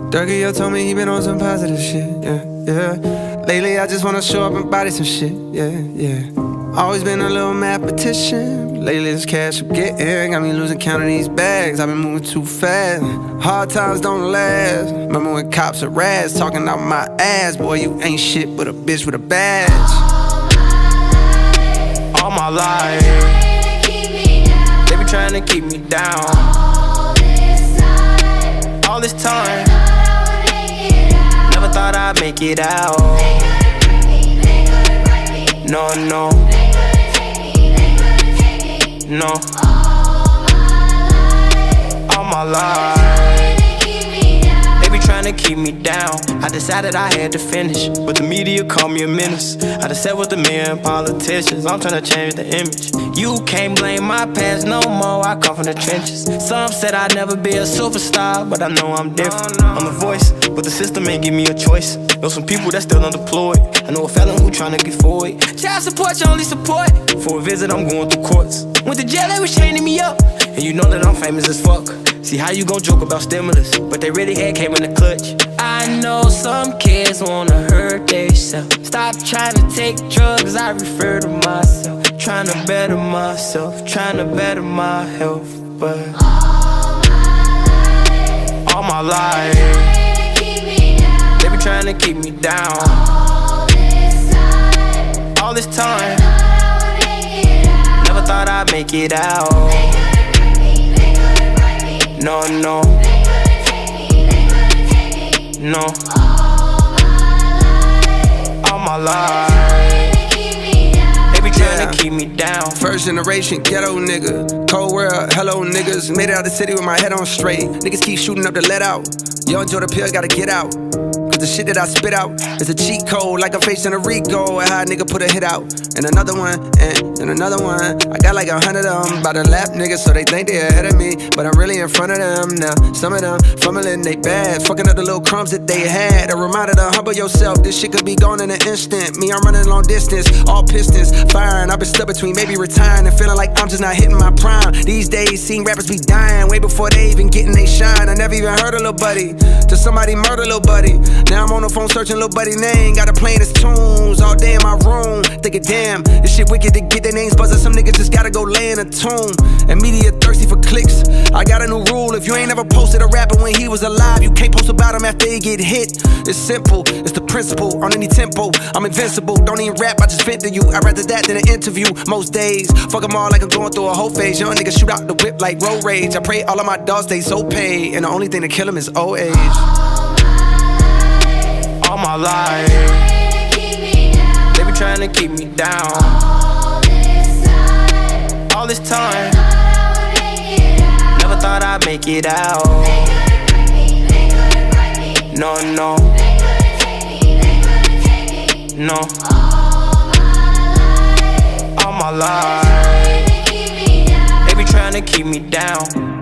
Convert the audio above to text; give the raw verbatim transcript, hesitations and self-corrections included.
Durky, yo told me he been on some positive shit, yeah, yeah. Lately I just wanna show up and body some shit, yeah, yeah. Always been a little mathematician. Lately this cash I'm getting got me losing count of these bags. I've been moving too fast. Hard times don't last. Remember when cops are rats talking out my ass? Boy, you ain't shit but a bitch with a badge. All my life, they be trying to keep me down. All this time, never thought I'd make it out. No, no, no. All my life, they be trying to keep me down. I decided I had to finish, but the media called me a menace. I just sat with the men politicians, I'm trying to change the image. You can't blame my past no more, I come from the trenches. Some said I'd never be a superstar, but I know I'm different. I'm a voice, but the system ain't give me a choice. Know some people that still unemployed. I know a felon who tryna get forward. Child support, your only support. For a visit, I'm going through courts. Went to jail, they was chaining me up. And you know that I'm famous as fuck. See how you gon' joke about stimulus, but they really had came in the clutch. I know some kids wanna hurt themselves. Stop trying to take drugs, I refer to myself. Trying to better myself, trying to better my health. But all my life, they be trying to keep me down. All this time, never thought I'd make it out. No, no, no. All my life, they be trying to keep me down. First generation ghetto nigga, cold world, hello niggas. Made it out the city with my head on straight. Niggas keep shooting up to let out. Yo, enjoy the pill, gotta get out. Cause the shit that I spit out is a cheat code, like I'm facing a Rico. And how a nigga put a hit out, and another one, and, and another one. I got like a hundred of them by the lap niggas, so they think they ahead of me, but I'm really in front of them now. Some of them fumbling they bags, fucking up the little crumbs that they had. A reminder to humble yourself, this shit could be gone in an instant. Me, I'm running long distance, all pistons firing. I've been stuck between maybe retiring and feeling like I'm just not hitting my prime. These days, seeing rappers be dying way before they even getting they shine. I never even heard of Lil Buddy, till somebody murder Lil Buddy. Now I'm on the phone searching Lil Buddy name, got her playing his tunes all day in my room. Thinking, damn, this shit wicked to get their names buzzing. Some niggas just gotta go lay in a tomb. And media thirsty for clicks. I got a new rule, if you ain't ever posted a rapper when he was alive, you can't post about him after he get hit. It's simple, it's the principle, on any tempo. I'm invincible, don't even rap, I just vent to you. I'd rather that than an interview most days. Fuck them all like I'm going through a whole phase. Young niggas shoot out the whip like road rage. I pray all of my dogs stay so paid, and the only thing to kill them is old age. All my life, they be trying to keep me down. All this time, never thought I'd make it out. No, no, no. All my life, they be trying to keep me down.